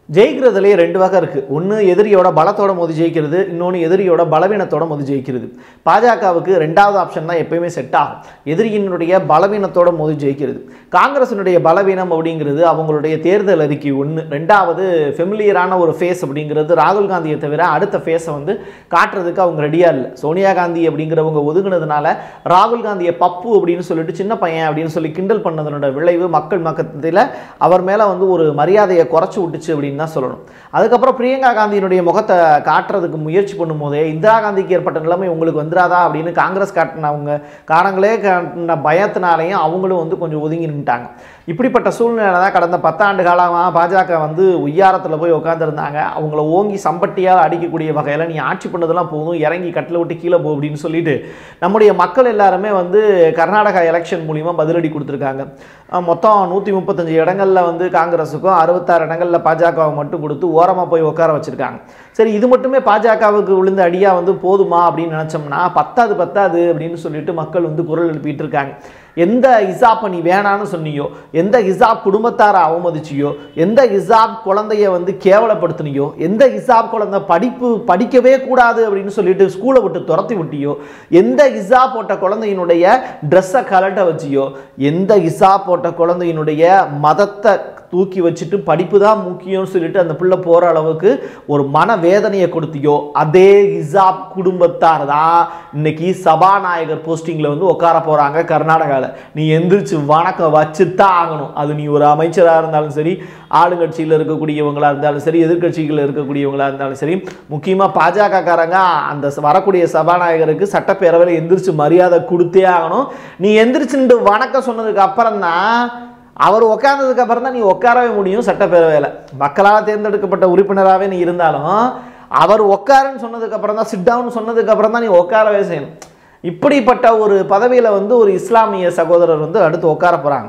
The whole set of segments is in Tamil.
ஜெயிக்கிறதுலேயே ரெண்டு வகை இருக்குது. ஒன்று எதிரியோட பலத்தோட மோதி ஜெயிக்கிறது, இன்னொன்று எதிரியோட பலவீனத்தோட மோதி ஜெயிக்கிறது. பாஜகவுக்கு ரெண்டாவது ஆப்ஷன் தான் எப்பயுமே செட் ஆகும், எதிரியினுடைய பலவீனத்தோட மோதி ஜெயிக்கிறது. காங்கிரஸினுடைய பலவீனம் அப்படிங்கிறது அவங்களுடைய தேர்தல் அறிக்கை ஒன்று. ரெண்டாவது ஃபெமிலியரான ஒரு ஃபேஸ் அப்படிங்கிறது ராகுல்காந்தியை தவிர அடுத்த ஃபேஸை வந்து காட்டுறதுக்கு அவங்க ரெடியாக இல்லை. சோனியாகாந்தி அப்படிங்கிறவங்க ஒதுங்கினதுனால ராகுல்காந்தியை பப்பு அப்படின்னு சொல்லிட்டு சின்ன பையன் அப்படின்னு சொல்லி கிண்டல் பண்ணதனோட விளைவு மக்கள் மக்கத்தில் அவர் மேலே வந்து ஒரு மரியாதையை குறைச்சி விட்டுச்சு அப்படின்னு தான் சொல்லணும். அதுக்கப்புறம் பிரியங்கா காந்தியினுடைய முகத்தை காட்டுறதுக்கு முயற்சி பண்ணும் போதே இந்திரா காந்திக்கு ஏற்பட்ட நிலைமை உங்களுக்கு வந்துடாதா அப்படின்னு காங்கிரஸ் காட்டினவங்க காரங்களே காட்டின பயத்தினாலையும் அவங்களும் வந்து கொஞ்சம் ஒதுங்கி நின்ட்டாங்க. இப்படிப்பட்ட சூழ்நிலை தான் கடந்த 10 ஆண்டு காலமாக பாஜக வந்து உய்யாரத்தில் போய் உட்காந்துருந்தாங்க. அவங்கள ஓங்கி சம்பட்டியால் அடிக்கக்கூடிய வகையில் நீ ஆட்சி பண்ணதெல்லாம் போதும், இறங்கி கட்டில் விட்டு கீழே போ அப்படின்னு சொல்லிட்டு நம்முடைய மக்கள் எல்லாருமே வந்து கர்நாடகா எலெக்ஷன் மூலிமா பதிலடி கொடுத்துருக்காங்க. மொத்தம் 135 இடங்களில் வந்து காங்கிரஸுக்கும் 66 இடங்களில் பாஜகவை மட்டும் கொடுத்து ஓரமாக போய் உட்கார வச்சுருக்காங்க. சரி, இது மட்டுமே பாஜகவுக்கு விழுந்த அடியாக வந்து போதுமா அப்படின்னு நினச்சோம்னா பத்தாது அப்படின்னு சொல்லிட்டு மக்கள் வந்து குரல் எழுப்பிட்டு இருக்காங்க. எந்த ஹிஜாப்பை நீ வேணான்னு சொன்னியோ, எந்த ஹிஜாப் குடும்பத்தாரை அவமதிச்சியோ, எந்த ஹிஜாப் குழந்தைய வந்து கேவலப்படுத்தினியோ, எந்த ஹிஜாப் குழந்தை படிக்கவே கூடாது அப்படின்னு சொல்லிட்டு ஸ்கூலை விட்டு துரத்தி விட்டியோ, எந்த ஹிஜாப் போட்ட குழந்தையினுடைய ட்ரெஸ்ஸை கலட்ட வச்சியோ, எந்த ஹிஜாப் போட்ட குழந்தையினுடைய மதத்தை தூக்கி வச்சுட்டு படிப்பு தான் முக்கியம்னு சொல்லிட்டு அந்த பிள்ளை போகிற அளவுக்கு ஒரு மனவேதனையை கொடுத்தியோ, அதே ஹிஜாப் குடும்பத்தார் தான் இன்னைக்கு சபாநாயகர் போஸ்டிங்கில் வந்து உட்கார போகிறாங்க கர்நாடகாவில். நீ எந்திரிச்சு வணக்கம் வச்சுத்தான் ஆகணும். அது நீ ஒரு அமைச்சராக இருந்தாலும் சரி, ஆளுங்கட்சியில் இருக்கக்கூடியவங்களாக இருந்தாலும் சரி, எதிர்கட்சிகளில் இருக்கக்கூடியவங்களாக இருந்தாலும் சரி, முக்கியமாக பாஜக காரங்க அந்த வரக்கூடிய சபாநாயகருக்கு சட்டப்பேரவையில் எந்திரிச்சு மரியாதை கொடுத்தே ஆகணும். நீ எந்திரிச்சுட்டு வணக்கம் சொன்னதுக்கு அப்புறம் தான் அவர் உட்கார்ந்ததுக்கு அப்புறம் தான் நீ உட்காரவே முடியும் சட்டப்பேரவையில். மக்களால் தேர்ந்தெடுக்கப்பட்ட உறுப்பினராகவே நீ இருந்தாலும் அவர் உட்காருன்னு சொன்னதுக்கு அப்புறம் தான், சிட் டவுன் சொன்னதுக்கு அப்புறம் தான் நீ உட்காரவே செய்யணும். இப்படிப்பட்ட ஒரு பதவியில் வந்து ஒரு இஸ்லாமிய சகோதரர் வந்து அடுத்து உட்கார போகிறாங்க.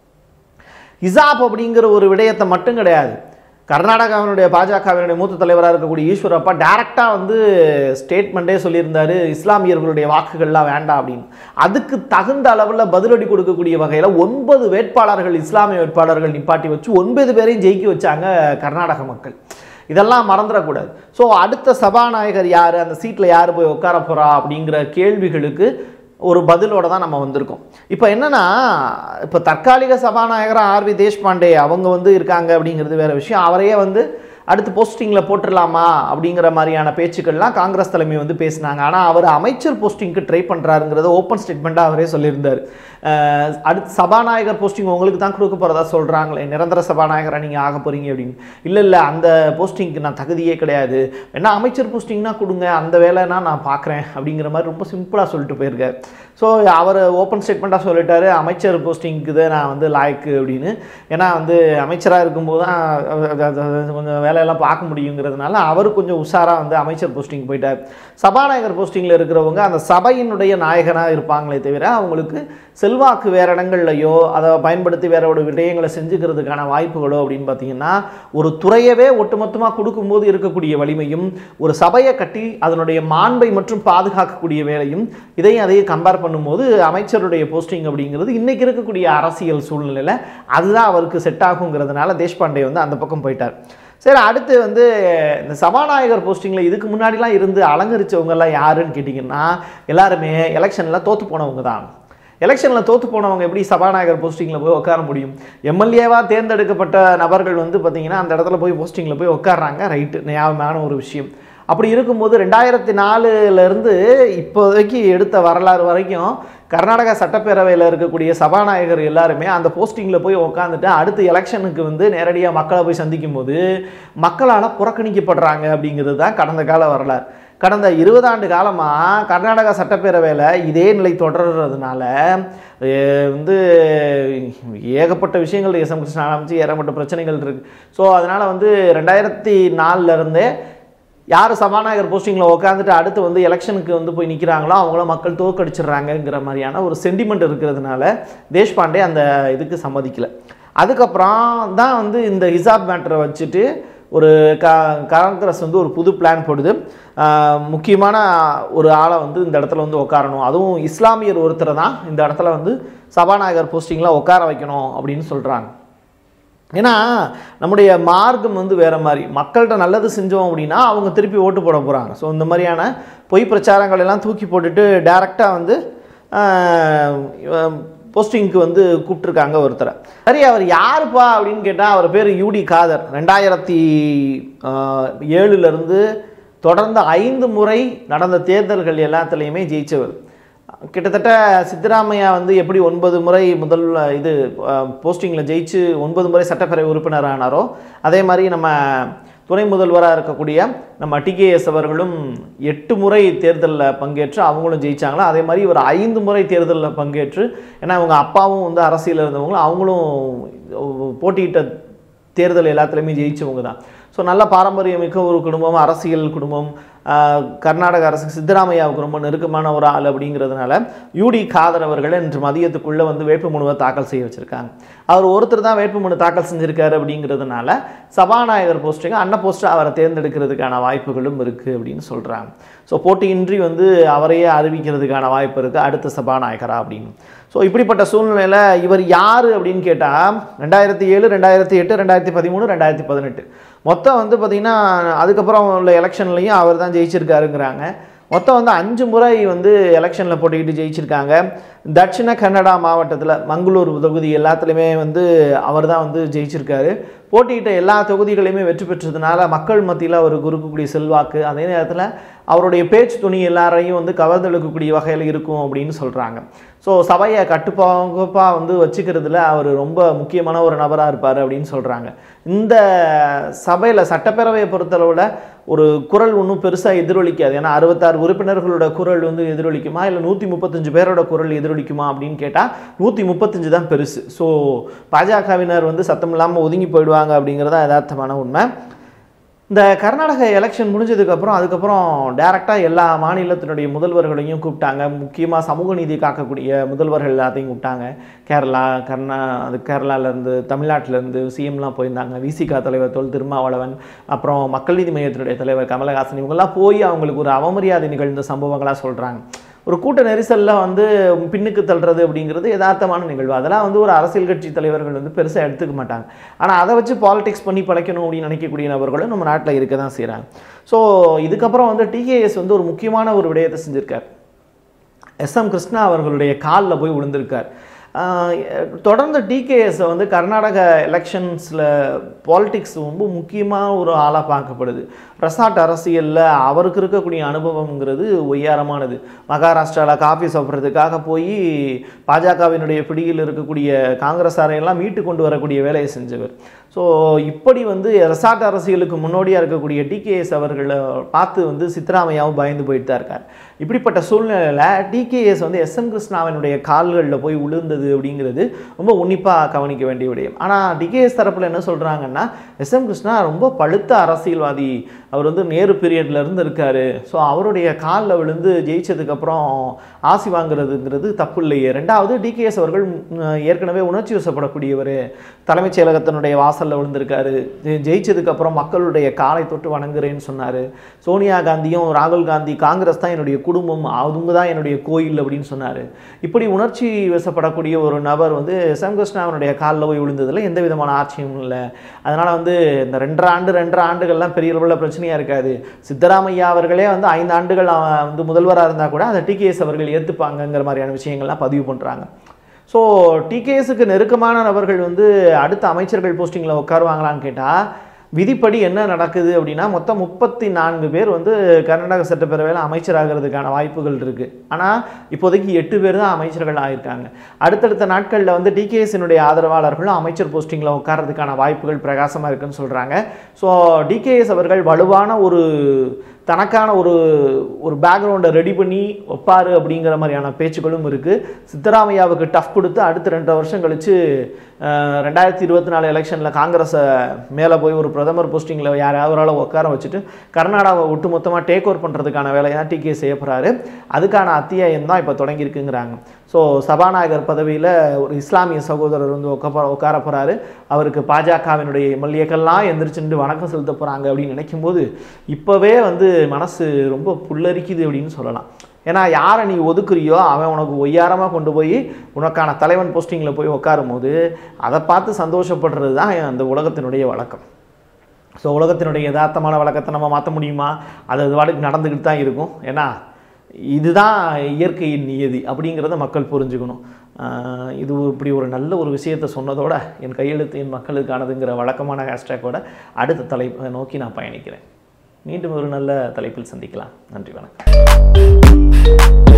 ஹிஜாப் அப்படிங்கிற ஒரு விடயத்தை மட்டும் கிடையாது, கர்நாடகாவினுடைய பாஜகவினுடைய மூத்த தலைவராக இருக்கக்கூடிய ஈஸ்வரப்பா டைரக்டாக வந்து ஸ்டேட்மெண்ட்டே சொல்லியிருந்தார், இஸ்லாமியர்களுடைய வாக்குகள்லாம் வேண்டாம் அப்படின்னு. அதுக்கு தகுந்த அளவில் பதிலடி கொடுக்கக்கூடிய வகையில் 9 வேட்பாளர்கள், இஸ்லாமிய வேட்பாளர்கள் நிப்பாட்டி வச்சு 9 பேரையும் ஜெயிக்க வச்சாங்க கர்நாடக மக்கள். இதெல்லாம் மறந்துடக்கூடாது. ஸோ அடுத்த சபாநாயகர் யார், அந்த சீட்டில் யார் போய் உட்கார போகிறா அப்படிங்கிற கேள்விகளுக்கு ஒரு பதிலோட தான் நம்ம வந்திருக்கோம். இப்போ என்னன்னா, இப்போ தற்காலிக சபாநாயகராக ஆர்வி தேஷ்பாண்டே அவங்க வந்து இருக்காங்க அப்படிங்கிறது வேற விஷயம். அவரையே வந்து அடுத்து போஸ்டிங்கில் போட்டுடலாமா அப்படிங்கிற மாதிரியான பேச்சுக்கள்லாம் காங்கிரஸ் தலைமை வந்து பேசினாங்க. ஆனால் அவர் அமைச்சர் போஸ்டிங்க்கு ட்ரை பண்ணுறாருங்கிறத ஓப்பன் ஸ்டேட்மெண்ட்டாக அவரே சொல்லியிருந்தார். அடுத்து சபாநாயகர் போஸ்டிங் உங்களுக்கு தான் கொடுக்க போகிறதா சொல்கிறாங்களே, நிரந்தர சபாநாயகராக நீங்கள் ஆக போகிறீங்க அப்படின்னு. இல்லை அந்த போஸ்டிங்க்கு நான் தகுதியே கிடையாது, ஏன்னா அமைச்சர் போஸ்டிங்னா கொடுங்க, அந்த வேலைனா நான் பார்க்குறேன் அப்படிங்கிற மாதிரி ரொம்ப சிம்பிளாக சொல்லிட்டு போயிருக்கார். ஸோ அவர் ஓப்பன் ஸ்டேட்மெண்ட்டாக சொல்லிட்டாரு, அமைச்சர் போஸ்டிங்க்கு தான் நான் வந்து லாய்க்கு அப்படின்னு. ஏன்னா வந்து அமைச்சராக இருக்கும்போது தான் கொஞ்சம் வேலையெல்லாம் பார்க்க முடியுங்கிறதுனால அவர் கொஞ்சம் உஷாராக வந்து அமைச்சர் போஸ்டிங் போயிட்டார். சபாநாயகர் போஸ்டிங்கில் இருக்கிறவங்க அந்த சபையினுடைய நாயகனாக இருப்பாங்களே தவிர அவங்களுக்கு செல்வாக்கு வேறு இடங்கள்லையோ அதை பயன்படுத்தி வேற ஒரு விடயங்களை செஞ்சுக்கிறதுக்கான வாய்ப்புகளோ அப்படின்னு பார்த்தீங்கன்னா, ஒரு துறையவே ஒட்டுமொத்தமாக கொடுக்கும்போது இருக்கக்கூடிய வலிமையும், ஒரு சபையை கட்டி அதனுடைய மாண்பை மற்றும் பாதுகாக்கக்கூடிய வேலையும், இதையும் அதையும் கம்பேர் பண்ணும்போது அமைச்சருடைய போஸ்டிங் அப்படிங்கிறது இன்றைக்கி இருக்கக்கூடிய அரசியல் சூழ்நிலையில் அதுதான் அவருக்கு செட் ஆகுங்கிறதுனால தேஷ்பாண்டே வந்து அந்த பக்கம் போயிட்டார். சரி, அடுத்து வந்து இந்த சபாநாயகர் போஸ்டிங்கில் இதுக்கு முன்னாடிலாம் இருந்து அலங்கரித்தவங்கெல்லாம் யாருன்னு கேட்டிங்கன்னா, எல்லாருமே எலெக்ஷனில் தோற்று போனவங்க தான். எலெக்ஷனில் தோற்று போனவங்க எப்படி சபாநாயகர் போஸ்டிங்கில் போய் உட்கார முடியும்? எம்எல்ஏவாக தேர்ந்தெடுக்கப்பட்ட நபர்கள் வந்து பார்த்திங்கன்னா அந்த இடத்துல போய் போஸ்டிங்கில் போய் உட்காடுறாங்க, ரைட்டு, நியாயமான ஒரு விஷயம். அப்படி இருக்கும்போது 2004 இப்போதைக்கு எடுத்த வரலாறு வரைக்கும் கர்நாடகா சட்டப்பேரவையில் இருக்கக்கூடிய சபாநாயகர் எல்லாருமே அந்த போஸ்டிங்கில் போய் உட்காந்துட்டு அடுத்த எலெக்ஷனுக்கு வந்து நேரடியாக மக்களை போய் சந்திக்கும் போது மக்களால் புறக்கணிக்கப்படுறாங்க அப்படிங்கிறது தான் கடந்த கால வரலாறு. கடந்த 20 ஆண்டு காலமாக கர்நாடகா சட்டப்பேரவையில் இதே நிலை தொடர்றதுனால வந்து ஏகப்பட்ட விஷயங்கள் எஸ்எம் கிருஷ்ணா ஆரம்பித்து ஏகப்பட்ட பிரச்சனைகள் இருக்குது. ஸோ அதனால் வந்து 2004 யார் சபாநாயகர் போஸ்டிங்கில் உட்காந்துட்டு அடுத்து வந்து எலெக்ஷனுக்கு வந்து போய் நிற்கிறாங்களோ அவங்கள மக்கள் தோற்கடிச்சிடுறாங்கங்கிற மாதிரியான ஒரு சென்டிமெண்ட் இருக்கிறதுனால தேஷ்பாண்டே அந்த இதுக்கு சம்மதிக்கலை. அதுக்கப்புறம் தான் வந்து இந்த ஹிஜாப் மேட்டரை வச்சுட்டு ஒரு காங்கிரஸ் வந்து ஒரு புது பிளான் போடுது. முக்கியமான ஒரு ஆளை வந்து இந்த இடத்துல வந்து உட்காரணும், அதுவும் இஸ்லாமியர் ஒருத்தரை தான் இந்த இடத்துல வந்து சபாநாயகர் போஸ்டிங்கில் உட்கார வைக்கணும் அப்படின்னு சொல்கிறாங்க. ஏன்னா நம்முடைய மார்க்கம் வந்து வேறு மாதிரி, மக்கள்கிட்ட நல்லது செஞ்சோம் அப்படின்னா அவங்க திருப்பி ஓட்டு போட போகிறாங்க. ஸோ இந்த மாதிரியான பொய் பிரச்சாரங்கள் எல்லாம் தூக்கி போட்டுட்டு டைரெக்டாக வந்து போஸ்டிங்க்கு வந்து கூப்பிட்டுருக்காங்க ஒருத்தரை. சரி, அவர் யாருப்பா அப்படின்னு கேட்டால் அவர் பேர் யூடி காதர். 2007 தொடர்ந்து 5 முறை நடந்த தேர்தல்கள் எல்லாத்துலேயுமே ஜெயிச்சவர். கிட்டத்தட்ட சித்தராமையா வந்து எப்படி 9 முறை முதல் இது போஸ்டிங்கில் ஜெயிச்சு 9 முறை சட்டப்பேரவை உறுப்பினர் ஆனாரோ, அதே மாதிரி நம்ம துணை முதல்வராக இருக்கக்கூடிய நம்ம டிகேஎஸ் அவர்களும் 8 முறை தேர்தலில் பங்கேற்று அவங்களும் ஜெயிச்சாங்களா, அதே மாதிரி ஒரு 5 முறை தேர்தலில் பங்கேற்று, ஏன்னா அவங்க அப்பாவும் வந்து அரசியலில் இருந்தவங்களும் அவங்களும் போட்டியிட்ட தேர்தல் எல்லாத்துலேயுமே ஜெயிச்சவங்க தான். ஸோ நல்ல பாரம்பரியமிக்க ஒரு குடும்பம், அரசியல் குடும்பம், கர்நாடக அரசுக்கு சித்தராமையாவுக்கு ரொம்ப நெருக்கமான ஒரு ஆள் அப்படிங்கிறதுனால யூடி காதர் அவர்கள் இன்று மதியத்துக்குள்ளே வந்து வேட்புமனுவை தாக்கல் செய்ய வச்சுருக்காங்க. அவர் ஒருத்தர் தான் வேட்புமனு தாக்கல் செஞ்சுருக்காரு அப்படிங்கிறதுனால சபாநாயகர் போஸ்டிங்க அன்ன போஸ்ட்டை அவரை தேர்ந்தெடுக்கிறதுக்கான வாய்ப்புகளும் இருக்குது அப்படின்னு சொல்கிறாங்க. ஸோ போட்டியின்றி வந்து அவரையே அறிவிக்கிறதுக்கான வாய்ப்பு இருக்குது அடுத்த சபாநாயகரா அப்படின்னு. ஸோ இப்படிப்பட்ட சூழ்நிலையில் இவர் யார் அப்படின்னு கேட்டால் 2007, 2008, 2013, 2018 மொத்தம் வந்து பார்த்திங்கன்னா அதுக்கப்புறம் உள்ள எலெக்ஷன்லையும் அவர் தான் ஜெயிச்சிருக்காருங்கிறாங்க. மொத்தம் வந்து 5 முறை வந்து எலெக்ஷனில் போட்டிக்கிட்டு ஜெயிச்சிருக்காங்க. தட்சிண கன்னடா மாவட்டத்தில் மங்களூர் தொகுதி எல்லாத்துலேயுமே வந்து அவர் தான் வந்து ஜெயிச்சிருக்காரு. போட்டியிட்ட எல்லா தொகுதிகளையுமே வெற்றி பெற்றதுனால மக்கள் மத்தியில் அவருக்கு இருக்கக்கூடிய செல்வாக்கு, அதே நேரத்தில் அவருடைய பேச்சு துணி எல்லாரையும் வந்து கவர்ந்தெழுக்கக்கூடிய வகையில் இருக்கும் அப்படின்னு சொல்கிறாங்க. ஸோ சபையை கட்டுப்பாப்பாக வந்து வச்சுக்கிறதுல அவர் ரொம்ப முக்கியமான ஒரு நபராக இருப்பார் அப்படின்னு சொல்கிறாங்க. இந்த சபையில் சட்டப்பேரவையை பொறுத்தளவில் ஒரு குரல் ஒன்றும் பெருசாக எதிரொலிக்காது. ஏன்னா 66 உறுப்பினர்களோட குரல் வந்து எதிரொலிக்குமா இல்லை 135 பேரோட குரல் எதிரொலிக்குமா அப்படின்னு கேட்டால் 135 தான் பெருசு. ஸோ பாஜகவினர் வந்து சத்தம் இல்லாமல் ஒதுங்கி போயிடுவாங்க அப்படிங்கிறதா யதார்த்தமான உண்மை. இந்த கர்நாடக எலெக்ஷன் முடிஞ்சதுக்கப்புறம் அதுக்கப்புறம் டைரெக்டாக எல்லா மாநிலத்தினுடைய முதல்வர்களையும் கூப்பிட்டாங்க. முக்கியமாக சமூக நீதி காக்கக்கூடிய முதல்வர்கள் எல்லாத்தையும் கூப்பிட்டாங்க. கேரளா, கேரளாவிலேருந்து, தமிழ்நாட்டிலேருந்து சிஎம்லாம் போயிருந்தாங்க. விசிகா தலைவர் திருமாவளவன், அப்புறம் மக்கள் நீதி மையத்தினுடைய தலைவர் கமலஹாசன், இவங்கெல்லாம் போய் அவங்களுக்கு ஒரு அவமரியாதை நிகழ்ந்த சம்பவங்களாக சொல்கிறாங்க. ஒரு கூட்ட நெரிசலில் வந்து பின்னுக்கு தள்ளுறது அப்படிங்கிறது யதார்த்தமான நிகழ்வு. அதெல்லாம் வந்து ஒரு அரசியல் கட்சி தலைவர்கள் வந்து பெருசாக எடுத்துக்க மாட்டாங்க. ஆனால் அதை வச்சு பாலிடிக்ஸ் பண்ணி பழைக்கணும் அப்படின்னு நினைக்கக்கூடிய நபர்களும் நம்ம நாட்டில் இருக்க தான் செய்கிறாங்க. ஸோ இதுக்கப்புறம் வந்து டிகேஎஸ் வந்து ஒரு முக்கியமான ஒரு விடயத்தை செஞ்சுருக்கார். எஸ்எம் கிருஷ்ணா அவர்களுடைய காலில் போய் விழுந்திருக்கார். தொடர்ந்து டிகேஎஸை வந்து கர்நாடக எலெக்ஷன்ஸில் பாலிடிக்ஸ் ரொம்ப முக்கியமாக ஒரு ஆளாக பார்க்கப்படுது. ரெசார்ட் அரசியலில் அவருக்கு இருக்கக்கூடிய அனுபவங்கிறது ஒய்யாரமானது. மகாராஷ்டிராவில் காஃபி சாப்பிட்றதுக்காக போய் பாஜகவினுடைய பிடியில் இருக்கக்கூடிய காங்கிரஸாரையெல்லாம் மீட்டு கொண்டு வரக்கூடிய வேலையை செஞ்சவர். ஸோ இப்படி வந்து ரெசார்ட் அரசியலுக்கு முன்னோடியாக இருக்கக்கூடிய டிகேஎஸ் அவர்களை பார்த்து வந்து சித்தராமையாவும் பயந்து போயிட்டு தான் இருக்கார். இப்படிப்பட்ட சூழ்நிலையில் டிகேஎஸ் வந்து எஸ்எம் கிருஷ்ணாவினுடைய கால்களில் போய் விழுந்தது அப்படிங்கிறது ரொம்ப உன்னிப்பாக கவனிக்க வேண்டிய விடயம். ஆனால் டிகேஎஸ் தரப்பில் என்ன சொல்கிறாங்கன்னா, எஸ்எம் கிருஷ்ணா ரொம்ப பழுத்த அரசியல்வாதி, அவர் வந்து நேரு பீரியட்லேருந்து இருக்கார். ஸோ அவருடைய காலில் விழுந்து ஜெயிச்சதுக்கப்புறம் ஆசி வாங்குறதுங்கிறது தப்பு இல்லையே. ரெண்டாவது, டிகேஎஸ் அவர்கள் ஏற்கனவே உணர்ச்சி வசப்படக்கூடியவர், தலைமைச் செயலகத்தினுடைய வாசலில் விழுந்திருக்காரு. ஜெயிச்சதுக்கப்புறம் மக்களுடைய காலை தொட்டு வணங்குறேன்னு சொன்னார். சோனியாகாந்தியும் ராகுல்காந்தி காங்கிரஸ் தான் என்னுடைய குடும்பம், அவங்க தான் என்னுடைய கோயில் அப்படின்னு சொன்னார். இப்படி உணர்ச்சி வசப்படக்கூடிய ஒரு நபர் வந்து எஸ்எம் கிருஷ்ணாவினுடைய காலில் போய் விழுந்ததில் எந்த விதமான ஆட்சியும் இல்லை. அதனால் வந்து இந்த 2 ஆண்டுகள்லாம் பெரிய அளவில் பிரச்சனையாக இருக்காது. சித்தராமையா அவர்களே வந்து 5 ஆண்டுகள் வந்து முதல்வராக இருந்தால் கூட அதை டிகேஎஸ் அவர்கள் ஏற்றுப்பாங்கங்கிற மாதிரியான விஷயங்கள்லாம் பதிவு பண்ணுறாங்க. ஸோ டிகேஎஸுக்கு நெருக்கமான நபர்கள் வந்து அடுத்த அமைச்சர்கள் போஸ்டிங்கில் உட்காருவாங்களான்னு கேட்டால், விதிப்படி என்ன நடக்குது அப்படின்னா, மொத்தம் 34 பேர் வந்து கர்நாடக சட்டப்பேரவையில் அமைச்சராகிறதுக்கான வாய்ப்புகள் இருக்குது. ஆனால் இப்போதைக்கு 8 பேர் தான் அமைச்சர்கள் ஆகியிருக்காங்க. அடுத்தடுத்த நாட்களில் வந்து டிகேஎஸினுடைய ஆதரவாளர்களும் அமைச்சர் போஸ்டிங்கில் உட்கார்றதுக்கான வாய்ப்புகள் பிரகாசமாக இருக்குன்னு சொல்கிறாங்க. ஸோ டிகேஎஸ் அவர்கள் வலுவான ஒரு தனக்கான ஒரு பேக்ரவுண்டை ரெடி பண்ணி வைப்பார் அப்படிங்கிற மாதிரியான பேச்சுக்களும் இருக்குது. சித்தராமையாவுக்கு டஃப் கொடுத்து அடுத்த 2 வருஷம் கழித்து 2024 எலெக்ஷனில் காங்கிரஸை மேலே போய் ஒரு பிரதமர் போஸ்டிங்கில் யாராவது உட்கார வச்சுட்டு கர்நாடகாவை ஒட்டுமொத்தமாக டேக் ஓவர் பண்ணுறதுக்கான வேலையை தான் டிகே செய்ய போகிறாரு. அதுக்கான அத்தியாயம் தான் இப்போ தொடங்கியிருக்குங்கிறாங்க. ஸோ சபாநாயகர் பதவியில் ஒரு இஸ்லாமிய சகோதரர் வந்து உட்கார போகிறாரு. அவருக்கு பாஜகவினுடைய எம்எல்ஏக்கள்லாம் எந்திரிச்சுட்டு வணக்கம் செலுத்த போகிறாங்க அப்படின்னு நினைக்கும் போது இப்போவே வந்து மனசு ரொம்ப புல்லரிக்குது அப்படின்னு சொல்லலாம். ஏன்னா யாரை நீ ஒதுக்குறியோ அவன் உனக்கு ஒய்யாரமாக கொண்டு போய் உனக்கான தலைவன் போஸ்டிங்கில் போய் உட்காரும் போது அதை பார்த்து சந்தோஷப்படுறது தான் அந்த உலகத்தினுடைய வழக்கம். ஸோ உலகத்தினுடைய யதார்த்தமான வழக்கத்தை நம்ம மாற்ற முடியுமா? அது வாட்டுக்கு நடந்துக்கிட்டு தான் இருக்கும். ஏன்னா இதுதான் இயற்கையின் நியதி அப்படிங்கிறத மக்கள் புரிஞ்சுக்கணும். இது இப்படி ஒரு நல்ல ஒரு விஷயத்தை சொன்னதோட என் கையெழுத்து என் மக்களுக்கானதுங்கிற வழக்கமான ஹேஷ்டேக்கோட அடுத்த தலைப்பை நோக்கி நான் பயணிக்கிறேன். மீண்டும் ஒரு நல்ல தலைப்பில் சந்திக்கலாம். நன்றி, வணக்கம்.